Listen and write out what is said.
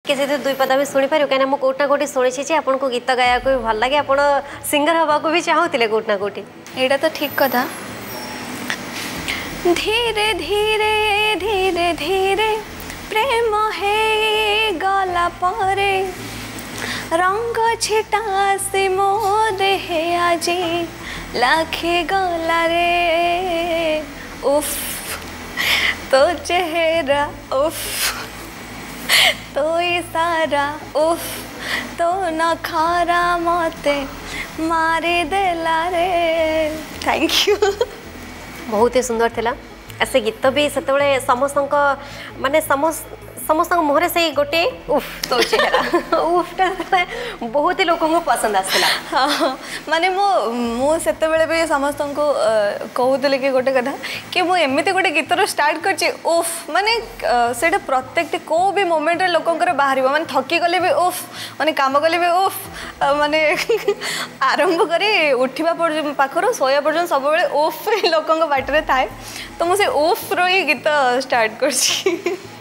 टिके से दुई पदा भी शुणी पार कहीं कोटना कोटी शुणी आपको गीत गाया भी भल लगे आप सिंगर हवा को भी चाहूले कोटना कोटी एटा तो ठीक कथा धीरे धीरे धीरे धीरे प्रेम है गला परे रंग छिटा से मो देहे आजी लाखे गला रे उफ तो चेहरा उफ तो इशारा उफ तो नखारा मते मारे देला रे थैंक यू बहुत ही सुंदर थिला ऐसे गीत भी से समस्त माने समस्त मुहरे से गोटे उफ तो चेहरा उफटा बहुत ही लोगों को पसंद आसला हाँ माने मो सेते बेले भी समस्त को कहूले कि गोटे कथा कि मु एमती गोटे गीतर स्टार्ट कर उफ माने सेटा प्रत्येक को भी मोमेंट लोकंकर बाहर माने थकी गले भी उफ माने काम गले भी उफ माने आरंभ करे उठिबा पाखर सोया पर्यंत सब बेले उफ लोकंक बाटरे थाए तो मुझे उफ रो ही गीत स्टार्ट कर